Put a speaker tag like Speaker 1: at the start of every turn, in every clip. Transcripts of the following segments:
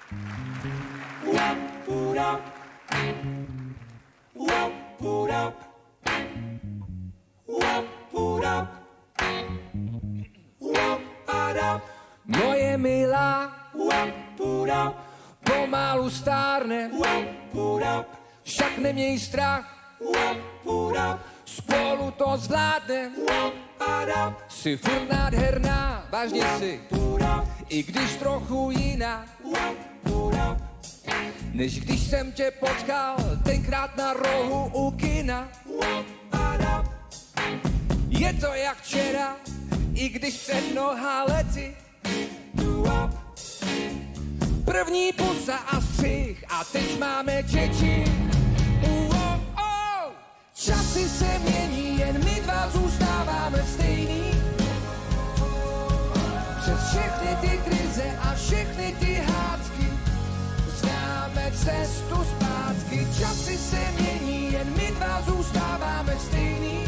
Speaker 1: Moje milá pomalu stárne, však neměj strach, spolu to zvládne. Jsi furt nádherná, vážně si, i když trochu jiná, než když jsem tě potkal tenkrát na rohu u kina. Je to jak včera, i když před mnoha lety. První pusa a střih a teď máme děti. Časy se mění, jen my dva zůstáváme stejný. Přes všechny ty krize a všechny ty hádky známe cestu zpátky. Časy se mění, jen my dva zůstáváme stejný.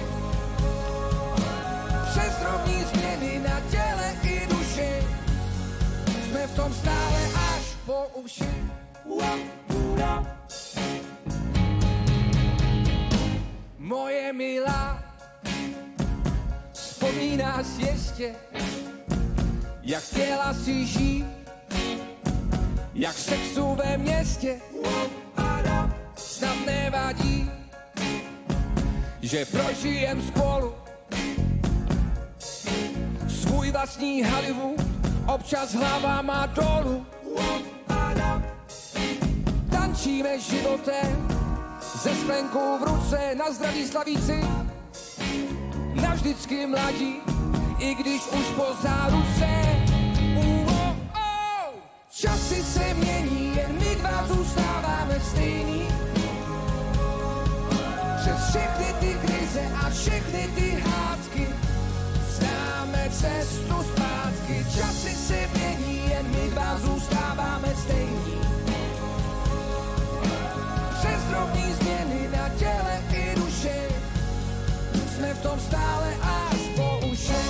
Speaker 1: Přes drobný změny na těle i duši jsme v tom stále až po uši. Moje milá, vzpomínáš ještě, jak chtěla si žít, jak sexu ve městě. Snad nevadí, že prožijem spolu svůj vlastní Hollywood, občas hlava má dolů. Tančíme životem ze sklenkou v ruce, na zdraví slavíci, navždycky mladí, i když už po záruce. Časy se mění, jen my dva zůstáváme stejný. Přes všechny ty krize a všechny ty hádky známe cestu zpátky. Časy se mění, jen my dva zůstáváme stejný. Přes drobný změny na těle i duši jsme v tom stále až po uši.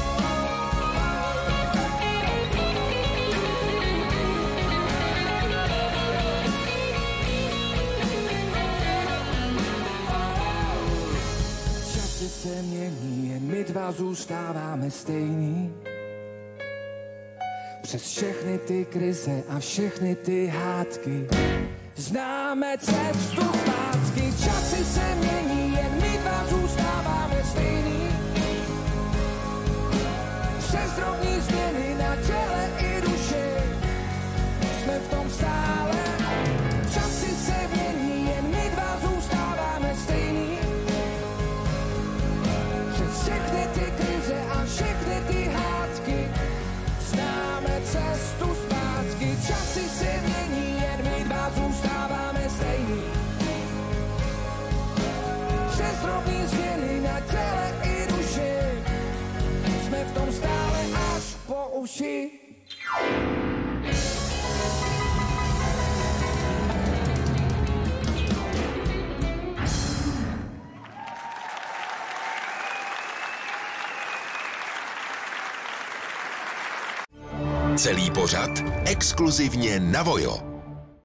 Speaker 1: Časy se mění, jen my dva zůstáváme stejný. Přes všechny ty krize a všechny ty hádky známe cestu zpátky. Časy se mění, jen my dva zůstáváme stejný. Přes drobný změny na těle i duši jsme v tom stále. Časy se mění, jen my dva zůstáváme stejný. Přes všechny ty krize a všechny ty hádky známe cestu zpátky. Časy se mění, jen my dva zůstáváme stejný. Přes drobný změny na těle i duši jsme v tom stále až po uši.
Speaker 2: Celý pořad exkluzivně na Vojo.